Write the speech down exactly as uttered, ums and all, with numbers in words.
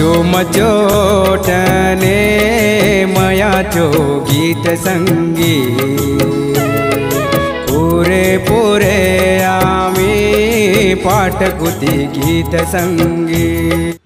मचोटने मयाचो गीत संगी पूरे पूरे आमी पाठकुती गीत संगी।